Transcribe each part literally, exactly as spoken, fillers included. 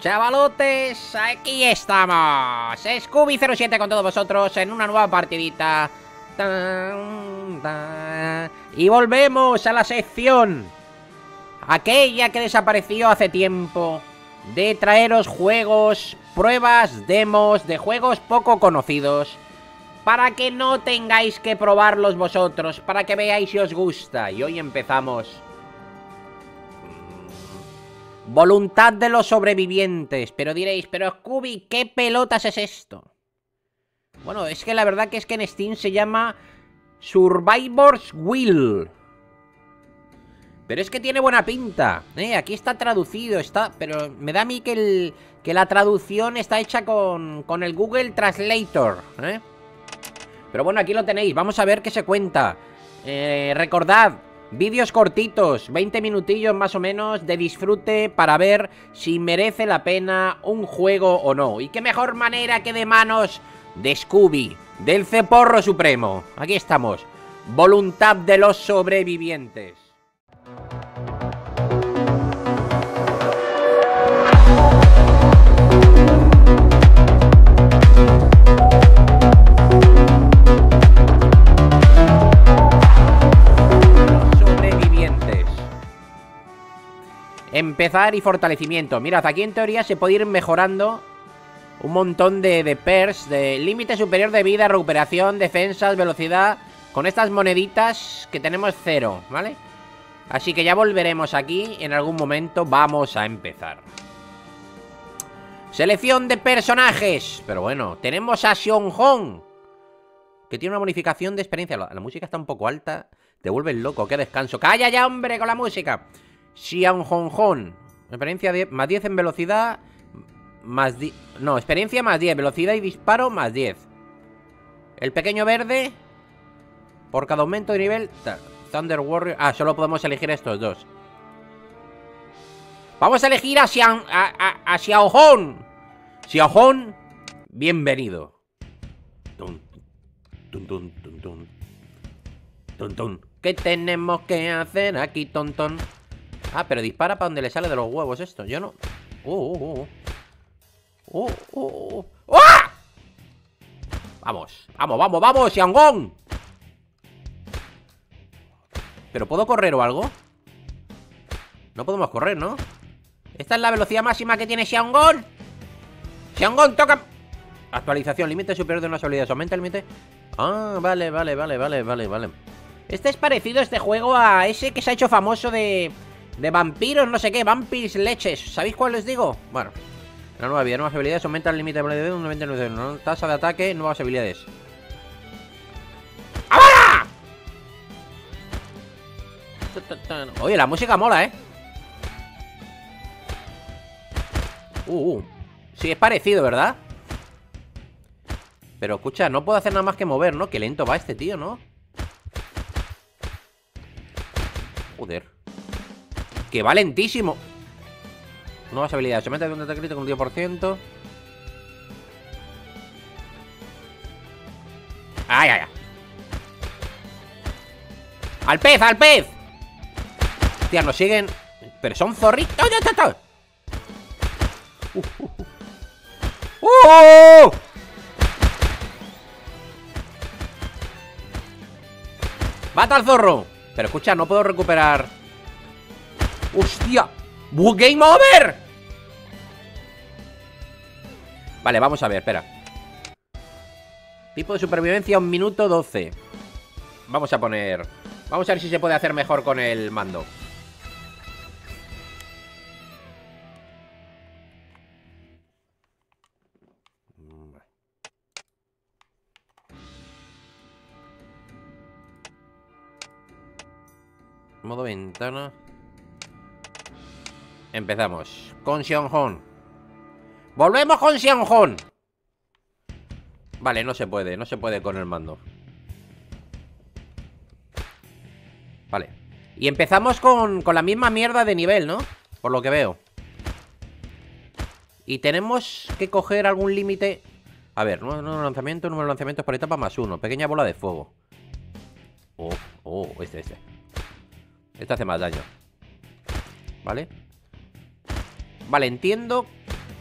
Chavalotes, aquí estamos. Scooby cero siete con todos vosotros en una nueva partidita. Tan, tan. Y volvemos a la sección aquella que desapareció hace tiempo, de traeros juegos, pruebas, demos de juegos poco conocidos, para que no tengáis que probarlos vosotros, para que veáis si os gusta. Y hoy empezamos. Voluntad de los sobrevivientes. Pero diréis, pero Scooby, ¿qué pelotas es esto? Bueno, es que la verdad que es que en Steam se llama Survivor's Will. Pero es que tiene buena pinta, ¿eh? Aquí está traducido, está... Pero me da a mí que, el, que la traducción está hecha con, con el Google Translator, ¿eh? Pero bueno, aquí lo tenéis, vamos a ver qué se cuenta. eh, Recordad, vídeos cortitos, veinte minutillos más o menos de disfrute para ver si merece la pena un juego o no. Y qué mejor manera que de manos de Scooby, del Ceporro Supremo. Aquí estamos, voluntad de los sobrevivientes. Empezar y fortalecimiento. Mirad, aquí en teoría se puede ir mejorando un montón de, de perks, de límite superior de vida, recuperación, defensas, velocidad, con estas moneditas que tenemos cero, ¿vale? Así que ya volveremos aquí en algún momento. Vamos a empezar. Selección de personajes. Pero bueno, tenemos a Xion-Hong, que tiene una bonificación de experiencia. La, la música está un poco alta. Te vuelves loco, qué descanso. ¡Calla ya, hombre, con la música! Xion-Hong, experiencia diez, más diez en velocidad, más diez, no, experiencia más diez, velocidad y disparo más diez. El pequeño verde, por cada aumento de nivel, Thunder Warrior. Ah, solo podemos elegir estos dos. Vamos a elegir a Xian, a, a, a Xiao-Hong. Xiao-Hong, bienvenido. Tun, tun, tun, tun, tun. Tun, tun. ¿Qué tenemos que hacer aquí, tontón? Ah, pero dispara para donde le sale de los huevos esto. Yo no... Uh, uh, uh. Uh, uh, uh. ¡Ah! Vamos, vamos, vamos, vamos, Xiao-Hong. ¿Pero puedo correr o algo? No podemos correr, ¿no? ¿Esta es la velocidad máxima que tiene Xiao-Hong? Xiao-Hong, toca... Actualización, límite superior de unas habilidades. Aumenta el límite... Ah, vale, vale, vale, vale, vale, vale. Este es parecido, este juego, a ese que se ha hecho famoso de... De vampiros, no sé qué, Vampires Leches. ¿Sabéis cuál les digo? Bueno, la nueva vida, nuevas habilidades, aumenta el límite de velocidad, un noventa y nueve, ¿no? Tasa de ataque, nuevas habilidades. ¡Ahora! Oye, la música mola, ¿eh? Uh, uh. Sí, es parecido, ¿verdad? Pero escucha, no puedo hacer nada más que mover, ¿no? Qué lento va este tío, ¿no? Joder. Que va lentísimo. Nuevas habilidades. Se mete de un ataque crítico con un diez por ciento. Ay, ay, ay. ¡Al pez, al pez! Hostia, nos siguen. Pero son zorritos. ¡Oh, oh, oh! ¡Uh, uh, uh! ¡Uh! ¡Mata al zorro! Pero escucha, no puedo recuperar. ¡Hostia! ¡Game over! Vale, vamos a ver, espera. Tipo de supervivencia, un minuto doce. Vamos a poner... Vamos a ver si se puede hacer mejor con el mando. Modo ventana. Empezamos con Xiao-Hong. Volvemos con Xiao-Hong. Vale, no se puede, no se puede con el mando. Vale. Y empezamos con, con la misma mierda de nivel, ¿no? Por lo que veo. Y tenemos que coger algún límite. A ver, número de lanzamiento, número de lanzamientos por etapa más uno. Pequeña bola de fuego. Oh, oh, este, este. Este hace más daño. ¿Vale? Vale, entiendo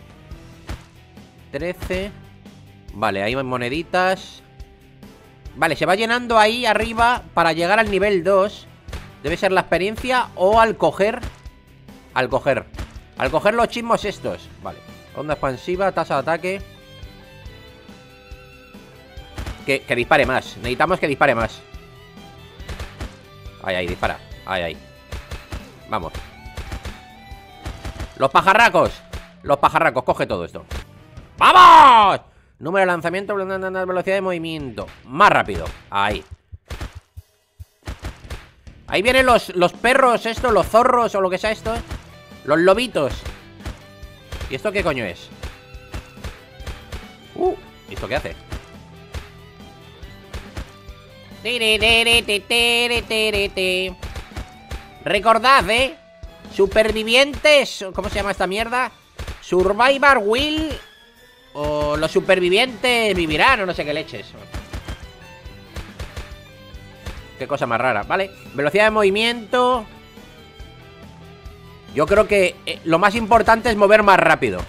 trece. Vale, ahí hay moneditas. Vale, se va llenando ahí arriba para llegar al nivel dos. Debe ser la experiencia o al coger. Al coger Al coger los chismos estos. Vale, onda expansiva, tasa de ataque. Que, que dispare más. Necesitamos que dispare más. Ahí, ahí, dispara. Ahí, ahí. Vamos. Los pajarracos. Los pajarracos, coge todo esto. ¡Vamos! Número de lanzamiento, velocidad de movimiento. Más rápido. Ahí. Ahí vienen los, los perros estos, los zorros o lo que sea esto. Los lobitos. ¿Y esto qué coño es? Uh, ¿y esto qué hace? Recordad, eh supervivientes. ¿Cómo se llama esta mierda? Survivor will. O los supervivientes vivirán, o no sé qué leches. Qué cosa más rara, vale. Velocidad de movimiento. Yo creo que eh, lo más importante es mover más rápido.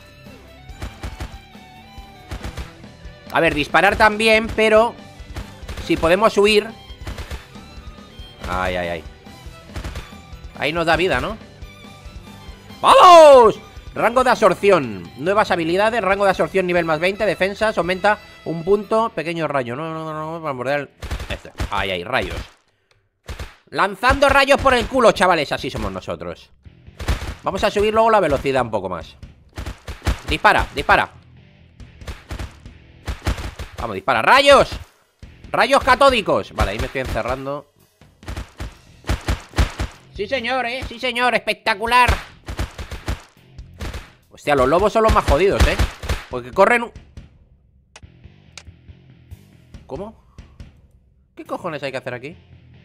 A ver, disparar también, pero si podemos huir. Ay, ay, ay. Ahí nos da vida, ¿no? ¡Vamos! Rango de absorción. Nuevas habilidades. Rango de absorción nivel más veinte. Defensas. Aumenta un punto. Pequeño rayo. No, no, no, no. Para morder el... Este. Ay, ay, rayos. Lanzando rayos por el culo, chavales. Así somos nosotros. Vamos a subir luego la velocidad un poco más. Dispara, dispara. Vamos, dispara. ¡Rayos! Rayos catódicos. Vale, ahí me estoy encerrando. Sí, señor, eh. Sí, señor. Espectacular. Hostia, los lobos son los más jodidos, eh. Porque corren... ¿Cómo? ¿Qué cojones hay que hacer aquí?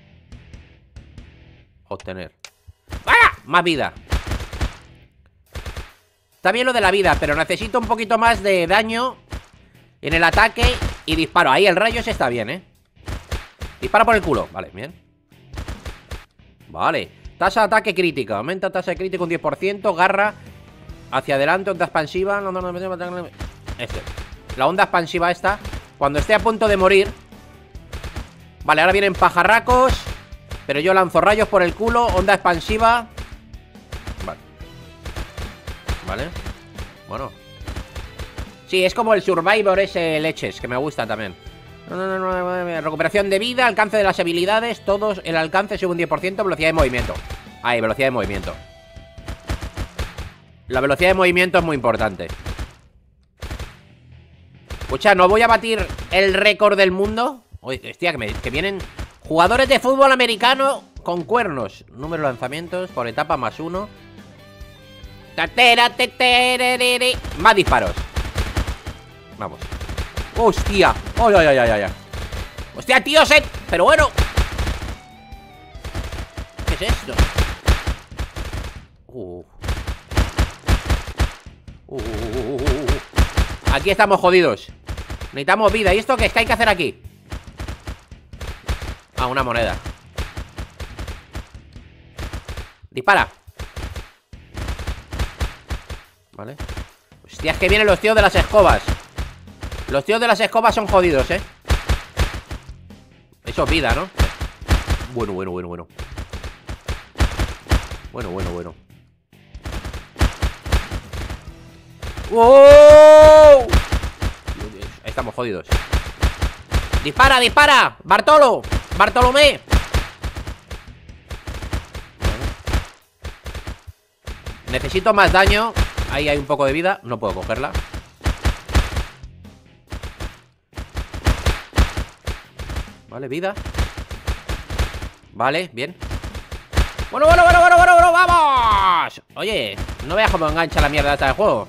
Obtener. ¡Ah! Más vida. Está bien lo de la vida, pero necesito un poquito más de daño en el ataque y disparo. Ahí el rayo se está bien, ¿eh? Dispara por el culo. Vale, bien. Vale. Tasa de ataque crítica. Aumenta tasa de crítico un diez por ciento. Garra hacia adelante. Onda expansiva. Este. La onda expansiva esta. Cuando esté a punto de morir. Vale, ahora vienen pajarracos. Pero yo lanzo rayos por el culo. Onda expansiva. Vale. Vale. Bueno. Sí, es como el Survivor ese leches, que me gusta también. No, no, no, no, recuperación de vida, alcance de las habilidades. Todos, el alcance sube un diez por ciento. Velocidad de movimiento. Ahí, velocidad de movimiento. La velocidad de movimiento es muy importante. Escucha, ¿no voy a batir el récord del mundo? Oye, hostia, que, me, que vienen jugadores de fútbol americano con cuernos. Número de lanzamientos por etapa más uno. Más disparos. Vamos. Hostia. Ay, ay, ay, ay, ay. Hostia, tío, set. Pero bueno. ¿Qué es esto? Uh. Uh, uh, uh, uh. Aquí estamos jodidos. Necesitamos vida. ¿Y esto qué es que hay que hacer aquí? Ah, una moneda. Dispara. Vale. Hostia, es que vienen los tíos de las escobas. Los tíos de las escobas son jodidos, ¿eh? Eso es vida, ¿no? Bueno, bueno, bueno, bueno. Bueno, bueno, bueno. ¡Wow! Estamos jodidos. ¡Dispara, dispara! ¡Bartolo! ¡Bartolomé! Necesito más daño. Ahí hay un poco de vida. No puedo cogerla. Vale, vida. Vale, bien. Bueno, bueno, bueno, bueno, bueno, bueno, ¡vamos! Oye, no veas cómo engancha la mierda esta del juego.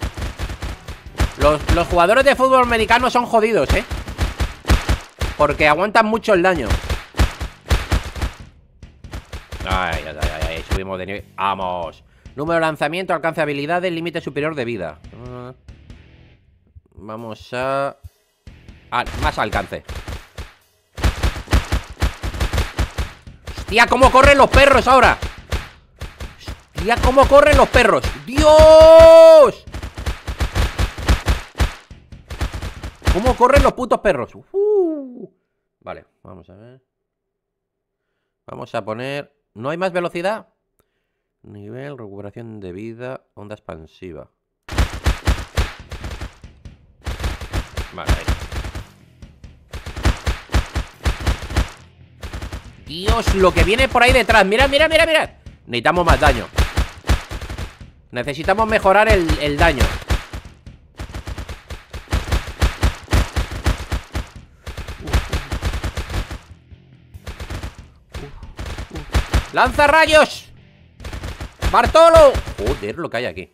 Los, los jugadores de fútbol americano son jodidos, ¿eh? Porque aguantan mucho el daño. Ay, ay, ay, ay, subimos de nivel. ¡Vamos! Número de lanzamiento, alcance de habilidades, límite superior de vida. Vamos a... Ah, más alcance. Hostia, cómo corren los perros ahora. Hostia, cómo corren los perros. ¡Dios! ¿Cómo corren los putos perros? Uh. Vale, vamos a ver. Vamos a poner... ¿No hay más velocidad? Nivel, recuperación de vida, onda expansiva. Vale, ahí. Dios, lo que viene por ahí detrás. Mirad, mirad, mirad, mirad. Necesitamos más daño. Necesitamos mejorar el, el daño. ¡Lanza rayos! ¡Bartolo! Joder, lo que hay aquí.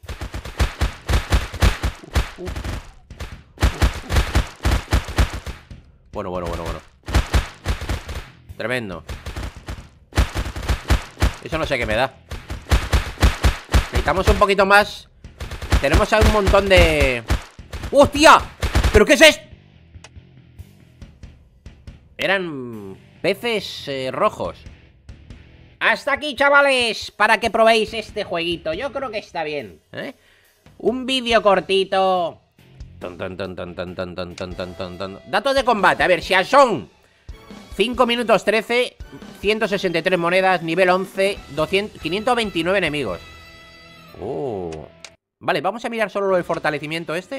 Bueno, bueno, bueno, bueno. Tremendo. Eso no sé qué me da. Necesitamos un poquito más. Tenemos ahí un montón de... ¡Hostia! ¿Pero qué es esto? Eran peces eh, rojos. Hasta aquí, chavales, para que probéis este jueguito. Yo creo que está bien, ¿eh? Un vídeo cortito. Ton, ton, ton, ton, ton, ton, ton, ton, ton, ton, ton. Datos de combate, a ver, si son cinco minutos trece, ciento sesenta y tres monedas, nivel once, doscientos, quinientos veintinueve enemigos. Oh. Vale, vamos a mirar solo el fortalecimiento este.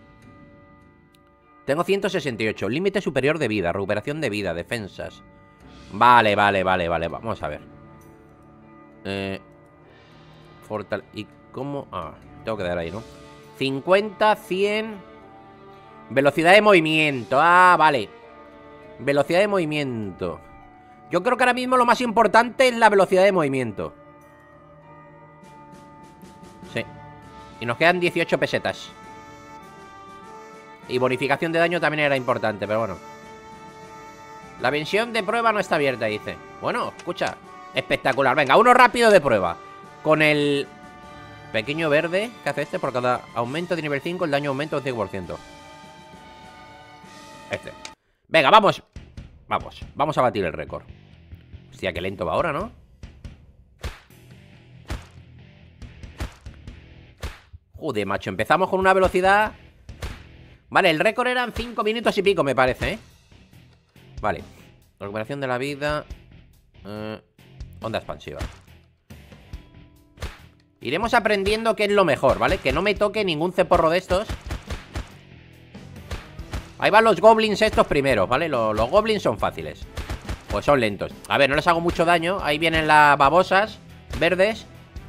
Tengo ciento sesenta y ocho, límite superior de vida, recuperación de vida, defensas. Vale, vale, vale, vale, vamos a ver. Eh, Fortal... ¿Y cómo? Ah, tengo que dar ahí, ¿no? cincuenta, cien... Velocidad de movimiento. Ah, vale. Velocidad de movimiento. Yo creo que ahora mismo lo más importante es la velocidad de movimiento. Sí. Y nos quedan dieciocho pesetas. Y bonificación de daño también era importante, pero bueno. La versión de prueba no está abierta, dice. Bueno, escucha. Espectacular. Venga, uno rápido de prueba. Con el pequeño verde que hace este. Por cada aumento de nivel cinco, el daño aumenta un cinco por ciento. Este. Venga, vamos. Vamos. Vamos a batir el récord. Hostia, qué lento va ahora, ¿no? Joder, macho. Empezamos con una velocidad... Vale, el récord eran cinco minutos y pico, me parece, ¿eh? Vale. Recuperación de la vida. Eh, onda expansiva. Iremos aprendiendo qué es lo mejor, ¿vale? Que no me toque ningún ceporro de estos. Ahí van los goblins estos primeros, ¿vale? Los, los goblins son fáciles. Pues son lentos. A ver, no les hago mucho daño. Ahí vienen las babosas verdes.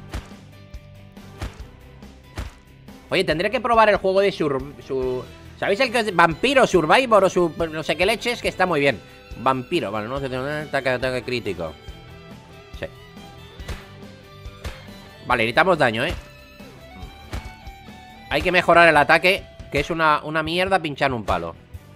Oye, tendré que probar el juego de sur... Su... ¿Sabéis el que es Vampiro, Survivor o su... no sé qué leches? Que está muy bien. Vampiro, vale, no sé, ataque, ataque crítico. Sí. Vale, necesitamos daño, ¿eh? Hay que mejorar el ataque, que es una, una mierda pinchar un palo.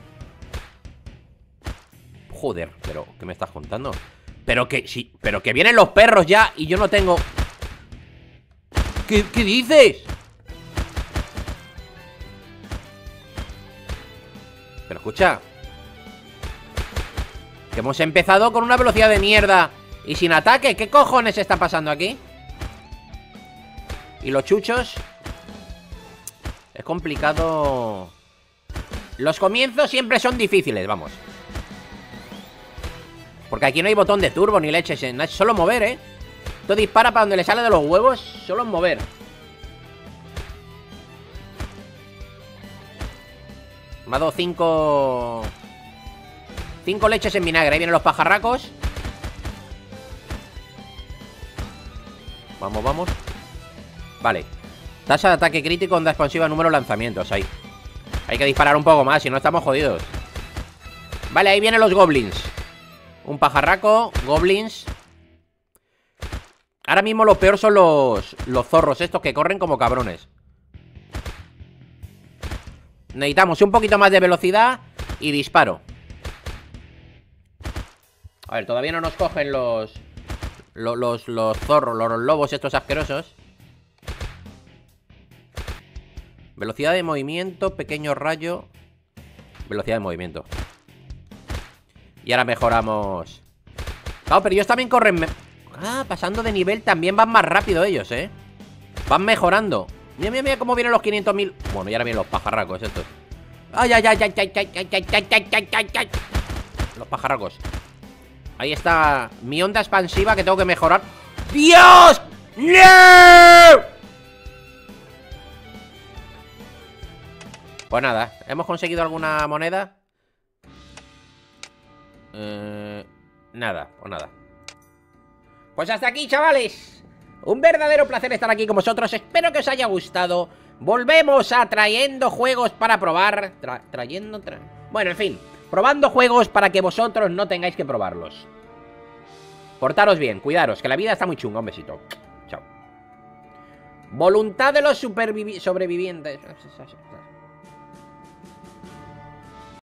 Joder, pero ¿qué me estás contando? Pero que sí, pero que vienen los perros ya y yo no tengo... ¿Qué, qué dices? Pero escucha, que hemos empezado con una velocidad de mierda y sin ataque. ¿Qué cojones está pasando aquí? Y los chuchos. Es complicado. Los comienzos siempre son difíciles, vamos. Porque aquí no hay botón de turbo ni leches. Es solo mover, ¿eh? Esto dispara para donde le sale de los huevos. Solo es mover. Me ha dado cinco... Cinco leches en vinagre. Ahí vienen los pajarracos. Vamos, vamos. Vale. Tasa de ataque crítico, onda expansiva, número de lanzamientos. Ahí. Hay que disparar un poco más, si no estamos jodidos. Vale, ahí vienen los goblins. Un pajarraco, goblins. Ahora mismo lo peor son los, los zorros estos que corren como cabrones. Necesitamos un poquito más de velocidad y disparo. A ver, todavía no nos cogen los... Los, los, los zorros, los lobos estos asquerosos. Velocidad de movimiento, pequeño rayo. Velocidad de movimiento. Y ahora mejoramos. Claro, pero ellos también corren... Ah, pasando de nivel también van más rápido ellos, ¿eh? Van mejorando. Mira, mira, mira cómo vienen los quinientos mil. Bueno, y ahora vienen los pajarracos estos. Ay, ay, ay, ay, ay, ay, ay, ay, ay, ay, ay, ay, ay. Los pajarracos. Ahí está mi onda expansiva que tengo que mejorar. ¡Dios! ¡No! Pues nada, ¿hemos conseguido alguna moneda? Eh, nada, pues nada. Pues hasta aquí, chavales. Un verdadero placer estar aquí con vosotros. Espero que os haya gustado. Volvemos a trayendo juegos para probar. Tra trayendo... Tra bueno, en fin. Probando juegos para que vosotros no tengáis que probarlos. Portaros bien, cuidaros, que la vida está muy chunga. Un besito. Chao. Voluntad de los sobrevivientes.